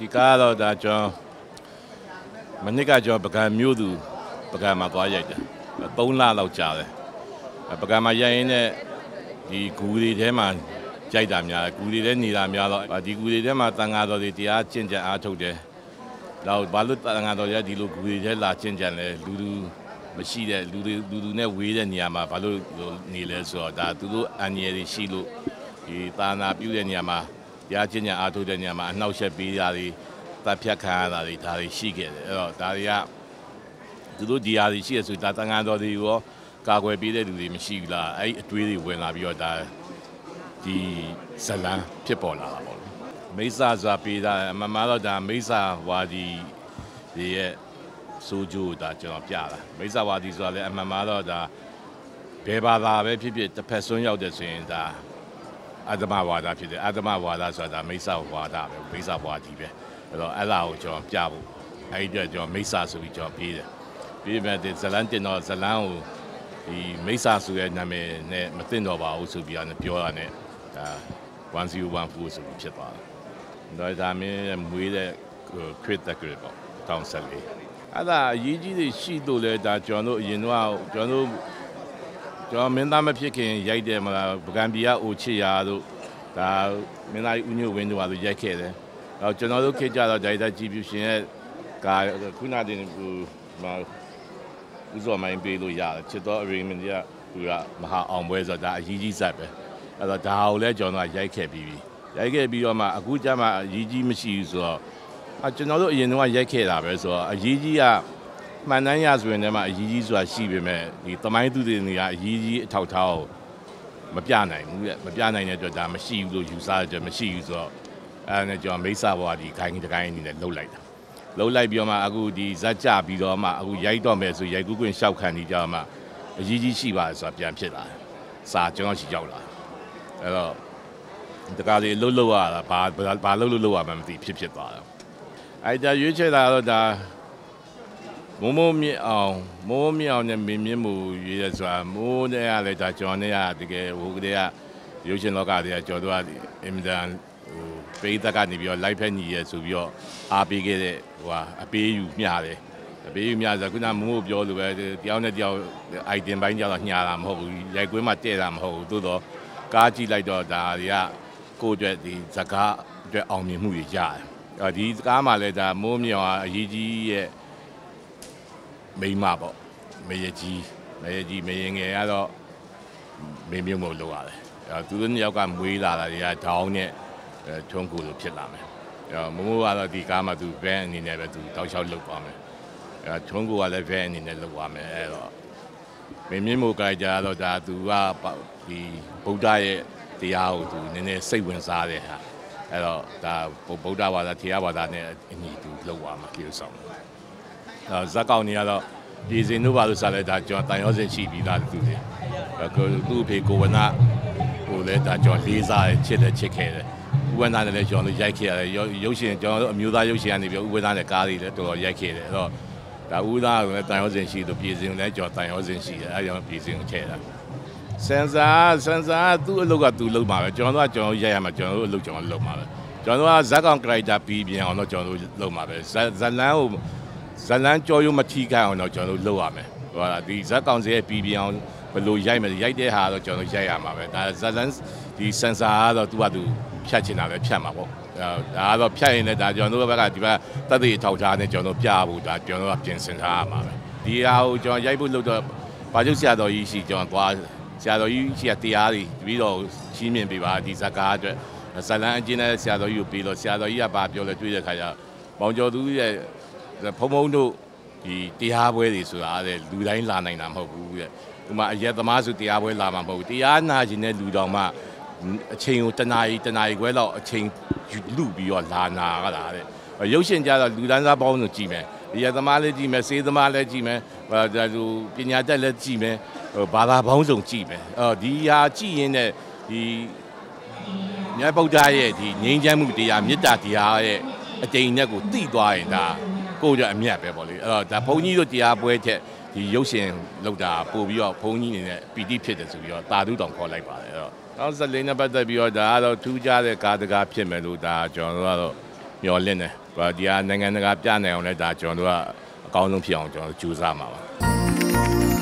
ကားတော့ဒါကျွန်တော်မနစ်ကကျွန်တော်ပကံမျိုးသူပကံမှာသွားရိုက်တယ်3 လလောက်ကြာတယ်ပကံမှာရိုက်ရင်းနဲ့ဒီဂူတွေထဲမှာကြိုက်တာများဂူတွေထဲနေတာများတော့ဒီဂူတွေထဲမှာတန်ဃာတော်တွေတရားကျင့်ကြံအားထုတ်တယ်တော့ဘာလို့တန်ဃာတော်ရဒီလိုဂူတွေထဲလာကျင့်ကြံလဲလူမရှိတဲ့လူနဲ့ဝေးတဲ့နေရာမှာဘာလို့နေလဲဆိုတော့ဒါသူတို့အန်ရည်တွေရှိလို့ဒီသာနာပြုတဲ့နေရာမှာတရားကျင့်ကြံအားထုတ်တဲ့နေရာမှာအနှောက်အယှက်ပေးတာတွေတပ်ဖြတ်ခံရတာတွေဒါတွေရှိခဲ့တယ်အဲ့တော့ဒါတွေကသူတို့ဒီဟာတွေရှိရဆိုဒါတန်ဃာတော်တွေရောကာကွယ်ပေးတဲ့လူတွေမရှိဘူးလားအဲ့အတွေးတွေဝင်လာပြီးတော့ဒါဒီဇလန်းဖြစ်ပေါ်လာတာပေါ့မိစ္ဆာစွာပေးတာအမှန်တော့ဒါမိစ္ဆာဝါဒီတွေရဲ့စိုးကျိုးဒါကျွန်တော်ပြတာမိစ္ဆာဝါဒီဆိုတာလည်းအမှန်တော့ဒါဘယ်ဘာသာပဲဖြစ်ဖြစ်တစ်ဖက်ဆွန်းရောက်တဲ့ဆိုရင်ဒါအတ္တမဝါဒဖြစ်တယ်အတ္တမဝါဒဆိုတာမိစ္ဆာဝါဒပဲမိစ္ဆာဝါဒီပဲအဲ့တော့အဲ့ဒါကိုကျွန်တော်ပြဖို့အဲ့ဒီအတွက်ကျွန်တော်မိစ္ဆာဆိုပြီးကျွန်တော်ပေးတယ်ပြီးမဲ့ဒီဇလန်းတင်တော့ဇလန်းကိုဒီမိစ္ဆာဆိုတဲ့နာမည်နဲ့မသိတော့ပါဘူးဆိုပြီးတော့ပြောတာနဲ့ဒါ1014ဆိုပြီးဖြစ်သွားတယ်ဒါမင်းမွေးတဲ့ခရစ်တက်ကရပေါ့တောင်းဆက်လေးအဲ့ဒါအရေးကြီးတွေရှိလို့လဲဒါကျွန်တော်တို့အရင်တော့ကျွန်တော်မင်းသားမဖြစ်ခင်ရိုက်တယ်မလားပကံပြည်ကအိုချစ်ရာတို့ဒါမင်းသားဦးညိုဝင်းတို့ကရိုက်ခဲ့တယ်တော့ကျွန်တော်တို့ခေတ်ကြတော့ဒါရိုက်ကြည့်ပြရှင်ရဲ့ကာခုနတင်ဦးစောမိုင်းပေးလို့ရတယ်ချစ်တော် arrangement ကသူကမဟာအောင်ပွဲဆိုတာဒါအရေးကြီးစက်ပဲအဲ့တော့ဒါကိုလည်းကျွန်တော်ကရိုက်ခဲ့ပြီးတော့မှအခုကျမှအရေးကြီးမရှိဘူးဆိုတော့ကျွန်တော်တို့အရင်ကရိုက်ခဲ့တာပဲဆိုတော့အရေးကြီးကမှန်တမ်းရဆိုရင်လည်းအရေးကြီးဆိုတာရှိပေမဲ့ဒီသမိုင်းသူတွေနေကအရေးကြီးအထောက်ထားကိုမပြနိုင်ဘူးမပြနိုင်တဲ့အတွက်ဒါမရှိဘူးလို့ယူဆကြမရှိဘူးဆိုတော့အဲ့ဒါနဲ့ကျွန်တော်မိစ္ဆာဘဝဒီခိုင်းတစ်ခိုင်းအနေနဲ့လှုပ်လိုက်ပြီးတော့မှအခုဒီဇက်ကြပြီးတော့မှအခုရိုက်တော့မယ်ဆိုရိုက်ကူးခွင့်ရှောက်ခံနေကြမှအရေးကြီးရှိပါတယ်ဆိုတာပြန်ဖြစ်လာတယ်စာကျွန်တော်ရှိရောက်လာအဲ့တော့တကားလေးလှုပ်ရတာဘာလှုပ်ရမှမသိဖြစ်သွားတယ်အဲ့ဒါရွေးချယ်တာတော့ဒါမိုးမြင့်အောင်နဲ့မင်းမြင့်မှုရွေးရဆိုတာမိုးနဲ့ရလဲဒါကျွန်တော်နဲ့ရတကယ်ဟိုကလေးကရုပ်ရှင်လောကတွေကကျော်တော့အင်မတန်ပိတ်သက်ကနေပြီးတော့လိုက်ဖက်ညီရဲဆိုပြီးတော့အားပေးခဲ့တဲ့အပေးယူမျှတယ်အပေးယူမျှဆိုခုနမိုးပြောလို့ပဲတယောက်နဲ့တယောက် item ပိုင်းကြတော့ညှာတာမဟုတ်ဘူးရိုက်ကွင်းမှာတဲ့တာမဟုတ်ဘူးသို့တော့ကားကြည့်လိုက်တော့ဒါတွေကကိုယ့်အတွက်ဒီဇကားအတွက်အောင်မြင်မှုတွေရတယ်ဒီကားမှာလည်းဒါမိုးမြောင်အရေးကြီးရဲ့မိမပေါ့မရကြီးမရင်ငယ်ကတော့မင်းမျိုးမို့လို့ရတယ်သူတို့နှစ်ယောက်ကမွေးလာတာတွေကဒေါင်းနဲ့ထုံးကူလို့ဖြစ်လာမယ်မိုးကတော့ဒီကားမှာသူဘန်းအနေနဲ့ပဲသူတောက်လျှောက်လုပ်သွားမယ်ထုံးကူကလည်းဘန်းအနေနဲ့လုပ်သွားမယ်အဲ့တော့မင်းမျိုးမို့ကြိုက်ကြတော့ဒါသူကဒီဗုဒ္ဓရဲ့တရားကိုသူနည်းနည်းစိတ်ဝင်စားတဲ့ဟာအဲ့တော့ဒါဗုဒ္ဓဘာသာတရားဘာသာနဲ့အညီသူလုပ်သွားမှာပြောဆောင်ဇက်ကောင်တွေကတော့ပြည်စင်တို့ဘာလို့စားလဲဒါကျွန်တော်တန်ရောစင်ရှိပြီးသားသူတွေသူ့ဖေကိုဝနာဟိုလဲဒါကျွန်တော်လေးစားချစ်ခဲ့တယ်ဥဝနာနဲ့လည်းကျွန်တော်ရိုက်ခဲ့ရတယ်ရုပ်ရှင်ကျွန်တော်တို့အမျိုးသားရုပ်ရှင်ကနေပြီးဥဝနာနဲ့ကားတွေလည်းတော်တော်ရိုက်ခဲ့တယ်အဲ့တော့ဒါဥဝနာကလည်းတန်ရောစင်ရှိလို့ပြည်စင်လည်းကျွန်တော်တန်ရောစင်ရှိတယ်အဲ့ကြောင့်ပြည်စင်ကိုထည့်တာစန်စာသူ့အလုပ်ကသူလုပ်မှာပဲကျွန်တော်ရိုက်ရမှာကျွန်တော်တို့အလုပ်ကျွန်တော်လုပ်မှာပဲကျွန်တော်ကဇက်ကောင် character ပြီးပြန်အောင်တော့ကျွန်တော်တို့လုပ်မှာပဲဇလန်းကြော်ရုံမထီခိုင်းအောင်တော့ကျွန်တော်တို့လုပ်ရမယ်ဟုတ်လားဒီဇက်ကောင်စီရဲ့ပြီးပြန်အောင်ဘယ်လိုရိုက်မယ်ရိုက်တဲ့ဟာတော့ကျွန်တော်ရိုက်ရမှာပဲဒါဇလန်းဒီစန်ဆာကတော့သူကသူဖြတ်ချင်တာပဲဖြတ်မှာပေါ့ဒါကတော့ဖြတ်ရင်လည်းဒါကျွန်တော်တို့ဘက်ကဒီဘက်တက်သေးထောက်ထားနဲ့ကျွန်တော်တို့ပြဖို့ဒါကျွန်တော်တို့ပြင်ဆင်ထားရမှာပဲဒီဟာကိုကျွန်တော်ရိုက်ဖို့လုပ်တော့ဘာကျုပ်ဆရာတော်ကြီးရှိကျွန်တော်သွားဆရာတော်ကြီးရှိတရားတွေပြီးတော့ရှင်းမြင်ပေးပါဒီဇက်ကားအတွက်ဇလန်းအကျဉ်းနဲ့ဆရာတော်ကြီးကိုပြီးတော့ဆရာတော်ကြီးကဘာပြောလဲတွေ့တဲ့ခါကျမောင်ကျော်သူရဲ့ဖုံတို့ဒီတရားပွဲတွေဆိုတာတဲ့လူတိုင်းလာနိုင်တာမဟုတ်ဘူးတဲ့ဒီမှာအရက်သမားဆိုတရားပွဲလာမှာမဟုတ်ဘူးတရားနာခြင်းနဲ့လူတော်မှအချိန်ကိုတနာရီခွဲလောက်အချိန်လူပြီးတော့လာနာရတာတဲ့ရုပ်ရှင်ကြတော့လူတန်းစားပေါင်းဆိုကြည့်မယ်အရက်သမားလည်းကြည့်မယ်စေးသမားလည်းကြည့်မယ်ဒါဆိုပညာတတ်လည်းကြည့်မယ်ဘာသာပေါင်းစုံကြည့်မယ်ဒီဟာကြည့်ရင်တဲ့ဒီမြတ်ဗုဒ္ဓရဲ့ဒီငြိမ်းချမ်းမှုတရားမေတ္တာတရားရဲ့အတိမ်နဲ့ကိုသိသွားရင်ဒါကိုကြအမြတ်ပဲပေါ့လေအဲ့တော့ဒါဘုန်းကြီးတို့တရားပွဲချက်ဒီရုပ်ရှင်လောက်တာပို့ပြီးတော့ဘုန်းကြီးနေနဲ့ပီတိဖြစ်တယ်ဆိုပြီးတော့တာဓုတောင်ခေါ်လိုက်ပါတယ်အဲ့တော့နောက်ဆက်လေးနဲ့ပတ်သက်ပြီးတော့ဒါကတော့ထူးခြားတဲ့ကားတကားဖြစ်မယ်လို့ဒါကျွန်တော်တို့ကတော့မျှော်လင့်တယ်ပဒီဟာနိုင်ငံတကာပြနိုင်အောင်လည်းဒါကျွန်တော်တို့ကအကောင်းဆုံးဖြစ်အောင်ကျွန်တော်ကြိုးစားမှာပါ